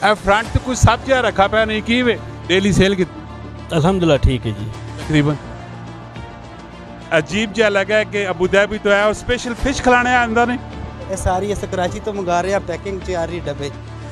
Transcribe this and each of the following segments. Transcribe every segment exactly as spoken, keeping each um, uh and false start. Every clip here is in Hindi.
ए फ्रंट तो कुछ सब जा रखा पे नहीं की वे डेली सेल की अल्हम्दुलिल्लाह ठीक है जी। तकरीबन अजीब जा लगा है कि अबू धाबी तो है और स्पेशल फिश खिलाने हैं अंदर ने ये सारी ऐसे कराची तो मंगा रहे हैं पैकिंग च आ रही डब्बे।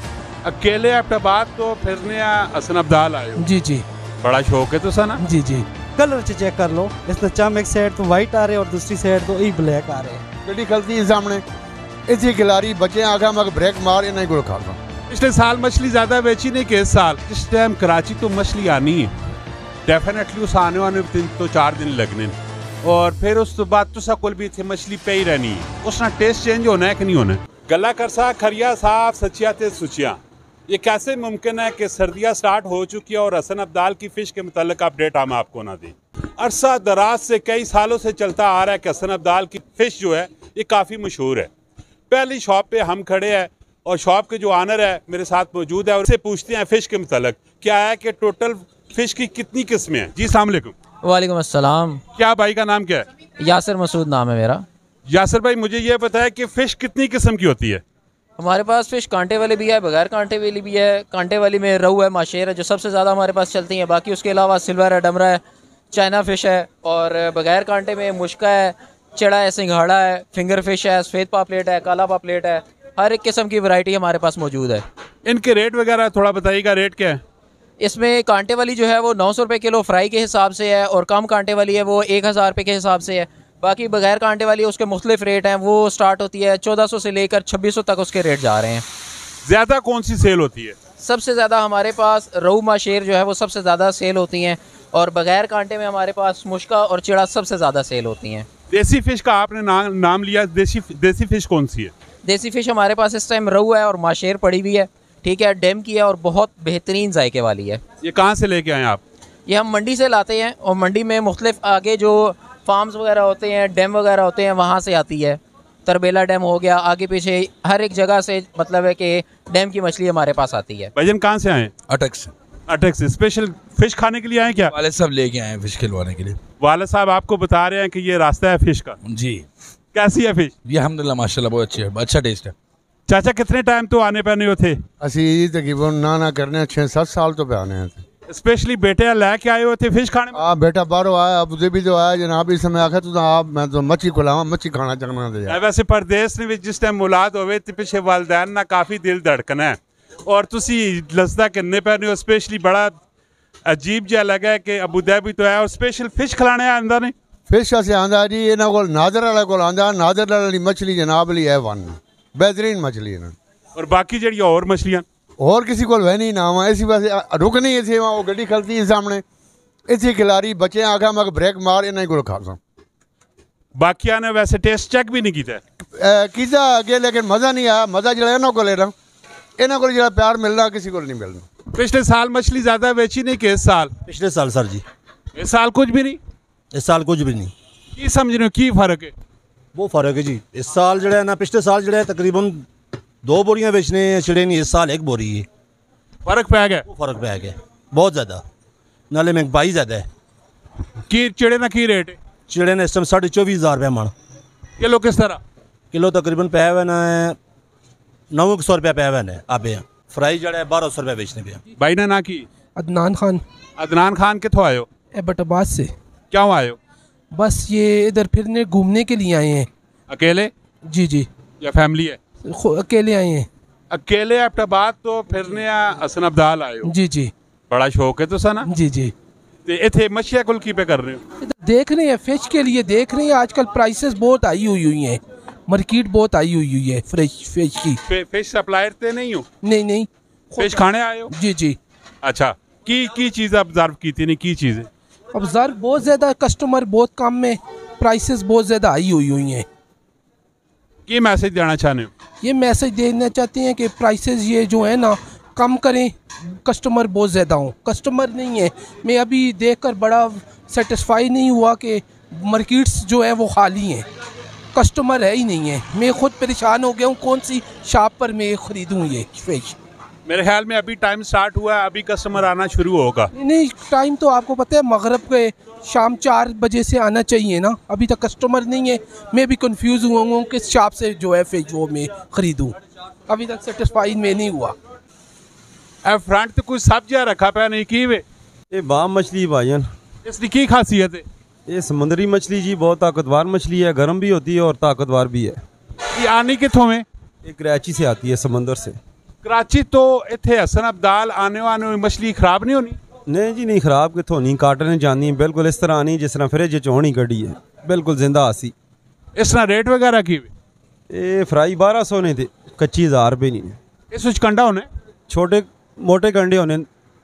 अकेले अब्बाद तो फिरने हसन अब्दाल आए हो? जी जी बड़ा शौक है तो सना। जी जी कलर च चेक कर लो इसमें चम एक साइड तो वाइट आ रहे और दूसरी साइड तो यही ब्लैक आ रहे हैं। गड्डी खलती है सामने इसी खिलाड़ी बच्चे आगे मगर ब्रेक मार इन्हें गुड़ खा रहा। पिछले साल मछली ज्यादा बेची नहीं कि इस साल इस टाइम कराची तो मछली आनी है डेफिनेटली उस आने वाले तीन तो चार दिन लगने और फिर उस तो बाद तो कुल भी थे मछली पे ही रहनी है उसना टेस्ट चेंज होना है कि नहीं होना है। गला करसा खरिया साफ सचिया ते सुचिया ये कैसे मुमकिन है कि सर्दियाँ स्टार्ट हो चुकी है और हसन अब्दाल की फ़िश के मुताल्लिक अपडेट हम आपको ना दें। अरसा दराज से कई सालों से चलता आ रहा है कि हसन अब्दाल की फ़िश जो है ये काफ़ी मशहूर है। पहली शॉप पे हम खड़े हैं और शॉप के जो ऑनर है मेरे साथ मौजूद है और उससे पूछते हैं फ़िश के मुताल्लिक क्या है कि टोटल फ़िश की कितनी किस्में हैं। जी अस्सलाम वालेकुम। वालेकुम अस्सलाम। क्या भाई का नाम क्या है? यासिर मसूद नाम है मेरा। यासिर भाई मुझे ये बताया कि फ़िश कितनी किस्म की होती है? हमारे पास फ़िश कांटे वाली भी है बगैर कांटे वाली भी है। कांटे वाली में रहू है माशेर है जो सबसे ज़्यादा हमारे पास चलती हैं। बाकी उसके अलावा सिल्वर है डमरा है चाइना फ़िश है और बगैर कांटे में मुश्का है चिड़ा है सिंघाड़ा है फिंगर फिश है सफ़ेद पापलेट है काला पापलेट है हर एक किस्म की वैरायटी हमारे पास मौजूद है। इनके रेट वगैरह थोड़ा बताइएगा रेट क्या है? इसमें कांटे वाली जो है वो नौ सौ रुपये किलो फ्राई के हिसाब से है और कम कांटे वाली है वो एक हज़ार रुपये के हिसाब से है। बाकी बगैर कांटे वाली उसके मुख्तलिफ रेट हैं वो स्टार्ट होती है चौदह सौ से लेकर छब्बीस सौ तक उसके रेट जा रहे हैं। ज़्यादा कौन सी सेल होती है? सबसे ज़्यादा हमारे पास रहू माशेर जो है वो सबसे ज़्यादा सेल होती हैं और बगैर कांटे में हमारे पास मुश्का और चिड़ा सबसे ज़्यादा सेल होती हैं। देसी फ़िश का आपने ना, नाम लिया देसी देसी फ़िश कौन सी है? देसी फ़िश हमारे पास इस टाइम रहू है और माशेर पड़ी हुई है ठीक है डैम की है और बहुत बेहतरीन जायके वाली है। ये कहाँ से लेके आए आप? ये हम मंडी से लाते हैं और मंडी में मुख्तलिफ आगे जो फार्म्स वगैरह होते हैं डैम वगैरह होते हैं वहाँ से आती है। तरबेला डैम हो गया आगे पीछे हर एक जगह से मतलब है कि डैम की मछली हमारे पास आती है। भाईजान कहाँ से आए? अटक से। अटक से स्पेशल फ़िश खाने के लिए आए क्या? वाले साहब लेके आए हैं फ़िश खिलवाने के लिए। वाले साहब आपको बता रहे हैं कि ये रास्ता है फ़िश का? जी। कैसी है फ़िश? ये अल्हम्दुलिल्लाह माशाल्लाह बहुत अच्छी है अच्छा टेस्ट है। चाचा कितने टाइम तो आने पैने हो थे? असी तकरीबन ना ना करने छः सात साल तो पे आने हैं। स्पेशली बेटे लेके आए हो थे फ़िश खाने में? आप बेटा बाहरों आया अबू धाबी तो आया जनाब इस समय आखा तो आप मैं तो मच्छी खुलावा मच्छी खाना चाहना था। वैसे परदेस ने जिस टाइम मुलाद होवे ते पिछे वालदैन ना काफ़ी दिल धड़कना है और तुसी लसदा करने पैने हो स्पेशली बड़ा अजीब जिहा लगा है कि अबू धाबी तो है और स्पेशल फ़िश खिलाने आंदा ने। फिश असें आंदा जी इन्हों को नादर वाले को आंदा नादर वाली मछली जनाब ली है वन बेहतरीन मछली है और बाकी जड़ी और मछलियाँ और किसी को वह नहीं नाम है इसी वजह रुक नहीं इसे वहाँ वो गड्डी खलती है सामने इसी खिलाड़ी बच्चे आगे मगर ब्रेक मार इन्हें गुड़ खा रहा। बाकी ने वैसे टेस्ट चेक भी नहीं किया किया अगे लेकिन मज़ा नहीं आया मज़ा जो इन्हों को ले रहा इन्हों को जो प्यार मिल रहा किसी को नहीं मिल रहा। पिछले साल मछली ज़्यादा बेची नहीं कि इस साल? पिछले साल सर जी इस साल कुछ भी नहीं। इस साल कुछ भी नहीं की समझ रहे हो की फ़र्क है? वो फ़र्क है जी इस साल जो है ना पिछले साल जो है तकरीबन दो बोरियां बेचने चिड़े नहीं इस साल एक बोरी है। फ़र्क पै गया? वो फ़र्क पै गया बहुत ज़्यादा नाले महंगाई ज़्यादा है। की चिड़े ना की रेट है? चिड़े ने इस टाइम साढ़े चौबीस हज़ार रुपये मन किलो किस तरह? किलो तकरीबन पै हुए ना नौ सौ रुपया पै हुए ने आप फ्राई जड़ा है बारह सौ रुपया बेचने पे। भाई ने ना की? अदनान खान। अदनान खान कितों आयो? बटाबाद से। क्यों आयो? बस ये इधर फिरने घूमने के लिए आए हैं। अकेले? जी जी। या फैमिली है? अकेले आए हैं। अकेले अब्बाद तो फिरने हसन अब्दाल आए हो? जी जी। बड़ा शौक है तो सना? जी जी। ते इथे मछिया कुल की पे कर रहे हो? देख रहे हैं फिश के लिए देख रहे हैं आजकल प्राइसेस बहुत आई हुई हुई हैं मार्केट बहुत आई हुई हुई है फ्रेश फिश की। फे, फिश सप्लायर ते नहीं हो? नहीं नहीं फिश खाने आए हो? जी जी। अच्छा की की चीज़ ऑब्जर्व की थी नहीं की चीज़ें? ऑब्जर्व बहुत ज़्यादा कस्टमर बहुत कम में प्राइसेस बहुत ज़्यादा आई हुई हुई हैं। की मैसेज देना चाहते हो? ये मैसेज देना चाहते हैं कि प्राइसेस ये जो है ना कम करें कस्टमर बहुत ज़्यादा हों। कस्टमर नहीं है मैं अभी देखकर बड़ा सेटिस्फाई नहीं हुआ कि मार्केट्स जो है वो खाली हैं कस्टमर है ही नहीं है। मैं खुद परेशान हो गया हूँ कौन सी शॉप पर मैं ख़रीदूँ ये फिश। मेरे ख्याल में अभी टाइम स्टार्ट हुआ है अभी कस्टमर आना शुरू होगा। नहीं टाइम तो आपको पता है मगरब के शाम चार बजे से आना चाहिए ना अभी तक कस्टमर नहीं है। मैं भी कंफ्यूज हुआ हूँ किस शॉप से जो है फिश वो मैं ख़रीदूँ अभी तक सेटिस्फाइड मैं नहीं हुआ। ए फ्रंट ते कुछ सब्जियां रखा पे नहीं की वे ये बाम मछली भाईजान, इसकी की खासियत है? ये समुद्री मछली जी बहुत ताकतवर मछली है, गर्म भी होती है और ताकतवर भी है। ये आनी कितों में? ये कराची से आती है, समंदर से। कराची तो इतने हसन अब्दाल आने वाले मछली खराब नहीं होनी? नहीं जी नहीं, खराब कितों नहीं, काटने जानी है बिल्कुल इस तरह आनी जिस तरह फ्रिज च होनी कड़ी है, बिल्कुल जिंदा आसी। इस तरह रेट वगैरह की? ये फ्राई बारह सौ ने थे, कच्ची हज़ार रुपये नहीं। इस कुछ कंडा होने? छोटे मोटे कंडे होने।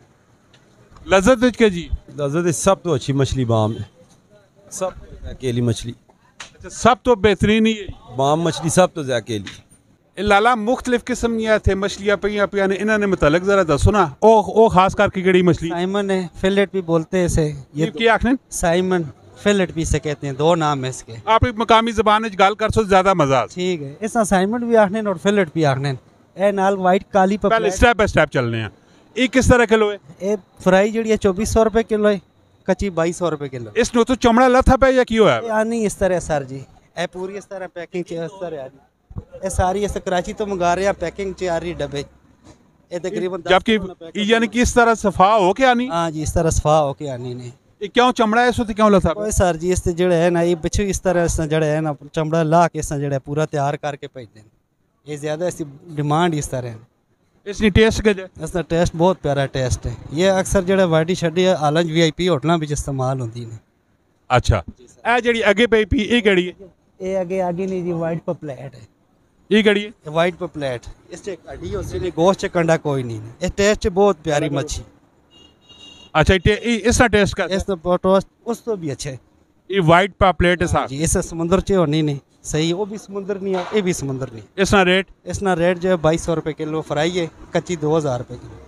लज्जत के जी? लज्जत सब तो अच्छी मछली बाम है, सब अकेली मछली। अच्छा, सब तो बेहतरीन ही है बाम मछली, सब तो अकेली। लाला मुख्तलिफ किस्म या थे मछलियाँ पिया पिया ने इन्होंने मुतलक जरा दसो ना। ओ ओ खास करके केड़ी मछली? साइमन है, फिलेट भी बोलते हैं इसे। ये क्या आखने? साइमन फिलेट भी इसे कहते हैं, दो नाम है इसके। आप एक मकामी जबान में गाल कर सो ज्यादा मजा। ठीक है, इसका साइमन भी आखने और फिलेट भी आखने। ए नाल वाइट काली पर पहले स्टेप बाय स्टेप चलने हैं। ये किस तरह किलो है? ए फ्राई जड़ी है चौबीस सौ रुपए किलो है, कच्ची बाईस सौ रुपए किलो। इसनो तो चमड़ा लथा पे या क्यों है? या नहीं इस तरह सर जी, ए पूरी इस तरह पैकिंग च इस तरह आ रही ये सारी इस कराची तो मंगा रहे हैं, पैकिंग च आ रही डब्बे। ये तकरीबन जबकि यानी कि इस तरह सफा हो के आनी? हाँ जी, इस तरह सफा हो के आनी ने। ये क्यों चमड़ा है? इसो क्यों लथा? ओए सर जी, इस जड़े है ना ये पिछू इस तरह इस जड़े है ना चमड़ा ला के इस जड़े पूरा तैयार करके भेज दें। ये ज़्यादा इसकी डिमांड इस तरह है। इसकी टेस्ट के इसका टेस्ट बहुत प्यारा टेस्ट है। ये अक्सर जड़े वाइटी शड्डी आलंज वी आई पी होटलों में इस्तेमाल होती है। अच्छा, ए जड़ी अगे पे पी ये केड़ी है? ये आगे आगे नहीं जी, वाइट पर प्लेट है। ये केड़ी है? वाइट पर प्लेट। इससे कड़ी उससे गोश्त कंडा कोई नहीं है। ये टेस्ट बहुत प्यारी मच्छी। अच्छा, इसका टेस्ट का? इस तो उस तो भी अच्छे। ये वाइट पर प्लेट है साहब जी, इससे समुद्र च होनी नहीं सही, वो भी समुद्र नहीं है, ये भी समुद्र नहीं। इसका रेट? इसका रेट जो है बाईस सौ रुपये किलो फ्राई है, कच्ची दो हज़ार रुपये किलो।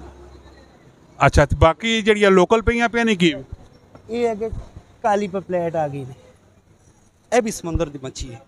अच्छा, तो बाकी जड़िया लोकल पे पे नहीं की? ये आगे काली पर प्लेट आ गई, ये भी समुद्र की मच्छी है।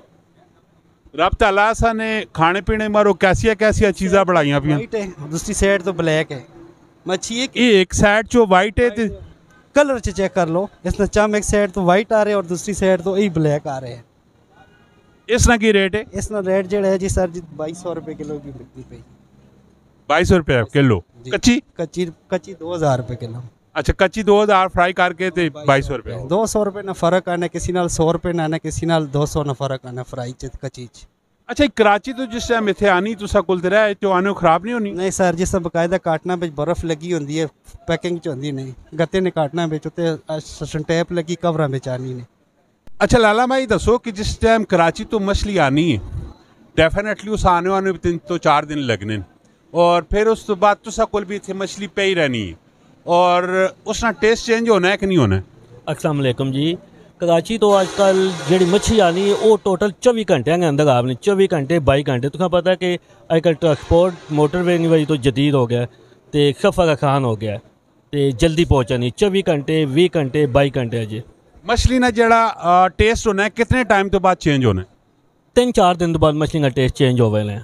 रब तआला सा ने खाने पीने मारो कैसिया कैसिया चीज़ा बढ़ाइया पिया? वाइट है, दूसरी साइड तो ब्लैक है मच्छी है। ये एक साइड जो वाइट है ते... कलर च चेक कर लो, इसमें चम एक साइड तो वाइट आ रहे हैं और दूसरी साइड तो यही ब्लैक आ रहे हैं। इसना की रेट है? इसना रेट जो है जी सर जी बाईस सौ रुपये किलो की बिकती पे। बाईस सौ रुपये किलो? कच्ची? कच्ची कच्ची दो हज़ार रुपये किलो। अच्छा, कच्ची दो हज़ार फ्राई करके ते बाईस सौ रुपये। दो सौ रुपये ना फर्क आना, किसी नाल सौ रुपये ना आना, किसी नाल दो सौ ना फर्क आना फ्राई च कच्ची च। अच्छा, कराची तो जिस टाइम इतने आनी तुसा कुलते रहा तो आने खराब नहीं होनी? नहीं सर, जिस बकायदा काटना बिच बर्फ लगी होंगी है, पैकिंग च होंगी नहीं, गत्ते ने काटना बिच उत्ते टैप लगी कवरां बिच आनी ने। अच्छा लाला भाई दसो कि जिस टाइम कराची तो मछली आनी है डेफिनेटली उस आने वाले तीन तो चार दिन लगने और फिर उस तो बाद तुसा कोल भी इतने मछली पे ही रहनी है और उसना टेस्ट चेंज होना है कि नहीं होना है? अस्सलाम वालेकुम जी। कराची तो आजकल जी मच्छी आनी है वो टोटल चौबी घंटे के अंदर आपने चौबी घंटे बाई घंटे तुझे पता है कि अजकल ट्रांसपोर्ट मोटरवे वही तो जदीद हो गया तो सफ़र आसान हो गया तो जल्दी पहुँचानी चौबी घंटे भी घंटे बाई घंटे अजे। मछली ना जड़ा टेस्ट होना है कितने टाइम तो बाद चेंज होना है? तीन चार दिन तो बाद मछली का टेस्ट चेंज हो गए।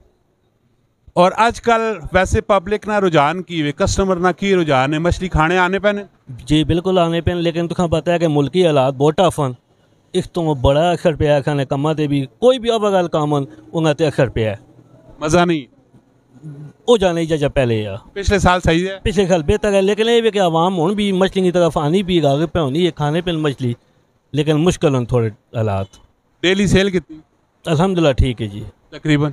और आजकल वैसे पब्लिक ना रुझान की वे कस्टमर ना की रुझान है मछली खाने आने पैने? जी बिल्कुल आने पैन, लेकिन तुझे पता है कि मुल्की हालात बहुत टफ हैं, इस तो बड़ा असर पे खाने कमा ते भी कोई भी अब गल काम उन्हें असर पे है। मज़ा नहीं वो जाने जब पहले या पिछले साल सही है, पिछले साल बेहतर है, लेकिन ये कि आवाम हूँ भी मछली की तरफ आनी भी आगे पे होनी है खाने पे मछली, लेकिन मुश्किल हैं थोड़े हालात। डेली सेल कितनी? अल्हम्दुलिल्लाह ठीक है जी, तकरीबन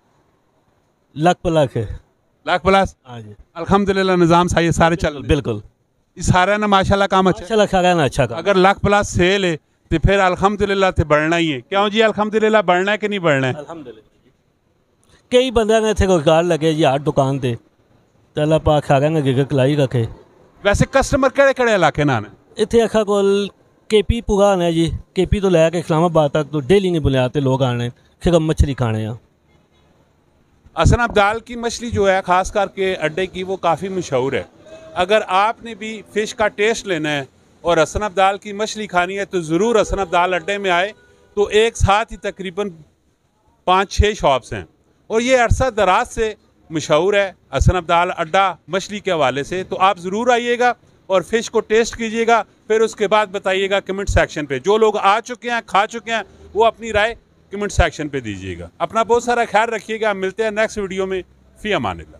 लाख प्लस है। लाख प्लस? हाँ जी अल्हम्दुलिल्लाह निज़ाम सही है सारे चल। बिल्कुल इस सारा ना माशाल्लाह काम अच्छा माशाल्लाह खा ना अच्छा काम। अगर लाख प्लस सेल है तो फिर अल्हम्दुलिल्लाह तो बढ़ना ही है। क्यों जी अल्हम्दुलिल्लाह बढ़ना है कि नहीं बढ़ना है? अल्हम्दुलिल्लाह कई बंदे ने इतने रोजगार लगे जी हर दुकान से तो अल्लाह पाक खा गए गिग कलाई रखे। वैसे कस्टमर केड़े केड़े इलाके ना ने इतने अखा को के पी पुगा आना जी, के पी तो लैके इस्लामाबाद तक तो डेली की बुनियाद पर लोग आने सिर्फ मछली खाने हैं। हसन अब्दाल की मछली जो है ख़ास करके अड्डे की वो काफ़ी मशहूर है। अगर आपने भी फ़िश का टेस्ट लेना है और हसन अब्दाल की मछली खानी है तो ज़रूर हसन अब्दाल अड्डे में आए। तो एक साथ ही तकरीबन पाँच छः शॉप्स हैं और ये अरसा दराज से मशहूर है हसन अब्दाल अड्डा मछली के हवाले से। तो आप ज़रूर आइएगा और फ़िश को टेस्ट कीजिएगा, फिर उसके बाद बताइएगा कमेंट सेक्शन पे। जो लोग आ चुके हैं खा चुके हैं वो अपनी राय कमेंट सेक्शन पे दीजिएगा। अपना बहुत सारा ख्याल रखिएगा। मिलते हैं नेक्स्ट वीडियो में। फ़ी अमानिल्लाह।